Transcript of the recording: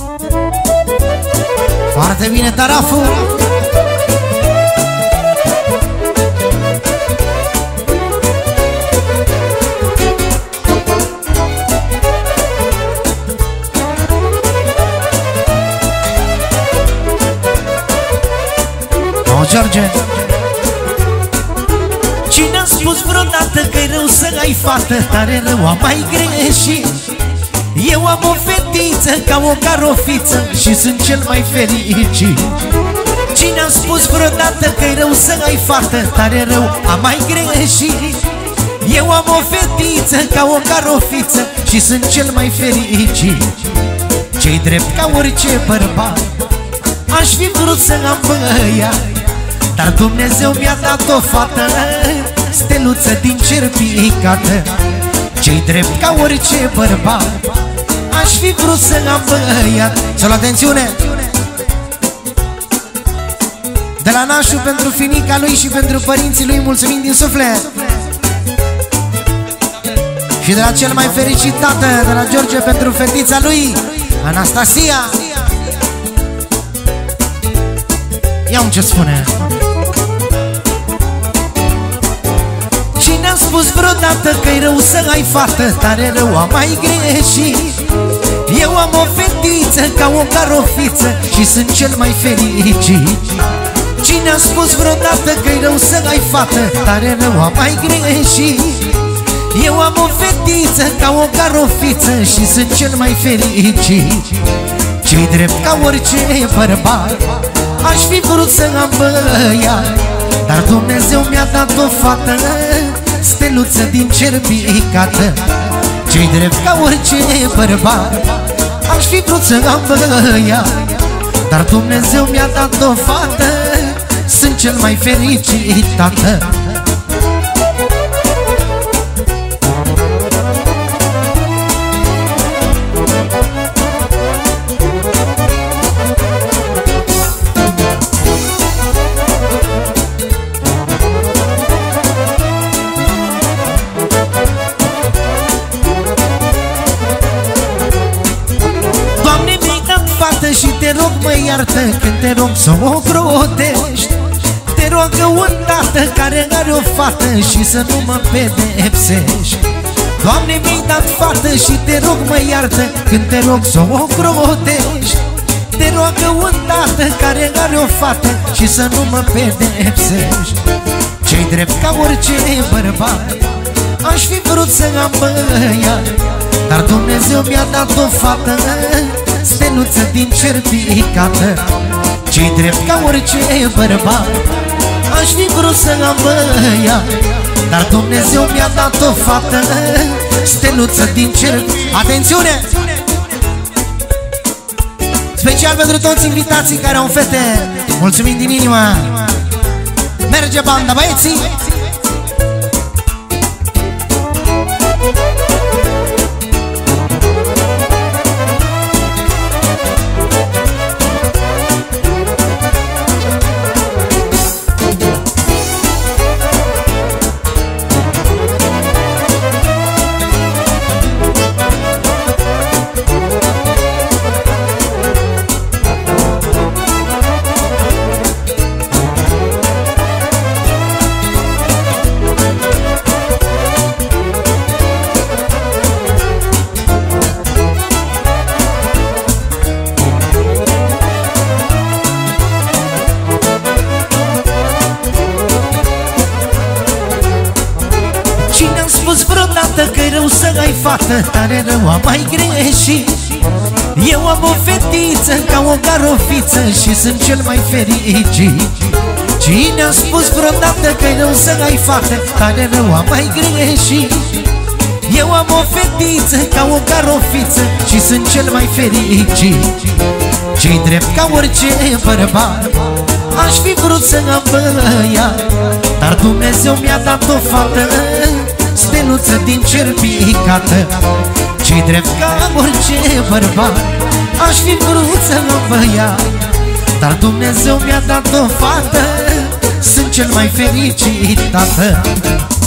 Foarte bine, Taraful! George. Cine a spus vreodată că-i rău să ai fată? Tare rău, am mai greșit. Eu am o fetiță ca o carofiță și sunt cel mai fericit. Cine a spus vreodată că-i rău să ai fată? Tare rău, am mai greșit. Eu am o fetiță ca o carofiță și sunt cel mai fericit. Ce-i drept ca orice bărbat, aș fi vrut să am băiat, dar Dumnezeu mi-a dat o fată, steluță din cer picată. Ce-i drept ca orice bărbat, aș fi vrut să am băiat. Să luăm atențiune! De la nașul pentru finica lui și pentru părinții lui, mulțumim din suflet. Și de la cel mai fericit tată, de la George, pentru fetița lui, Anastasia. Ia-mi ce spune. Cine a spus vreodată că-i rău să ai fată? Tare rău, am mai greșit. Eu am o fetiță ca o carofiță și sunt cel mai fericit. Cine a spus vreodată că-i rău să ai fată? Tare rău, am mai greșit. Eu am o fetiță ca o carofiță și sunt cel mai fericit. Ce-i drept ca orice bărbat, aș fi vrut să am băiat, dar Dumnezeu mi-a dat o fată, steluță din cer picată. Ce-i drept ca orice bărbat, aș fi vrut să am băiat, dar Dumnezeu mi-a dat o fată, sunt cel mai fericit tată. Și te rog, mă iartă când te rog să o crotești. Te roagă un tată care are o fată și să nu mă pedepsești. Doamne, mi-ai dat fată și te rog, mă iartă când te rog să o crotești. Te roagă un tată care are o fată și să nu mă pedepsești. Ce-i drept ca orice bărbat, aș fi vrut să am băiat, dar Dumnezeu mi-a dat o fată, steluță din cer picată. Ce-i drept ca orice bărbat, aș fi vrut să am băiat, dar Dumnezeu mi-a dat o fată, steluță din cer. Atențiune! Special pentru toți invitații care au fete, mulțumim din inimă. Merge banda, băieții! Că-i rău să ai fată, tare rău, am mai greșit. Eu am o fetiță ca o carofiță și sunt cel mai fericit. Cine a spus vreodată că-i rău să ai fată? Tare rău, am mai greșit. Eu am o fetiță ca o carofiță și sunt cel mai fericit. Ce-i drept ca orice bărbat, aș fi vrut să am băiat, dar Dumnezeu mi-a dat o fată, steluță din cer picată. Ce-i drept ca orice bărbat, aș fi vrut să am băiat, dar Dumnezeu mi-a dat o fată, sunt cel mai fericit tată.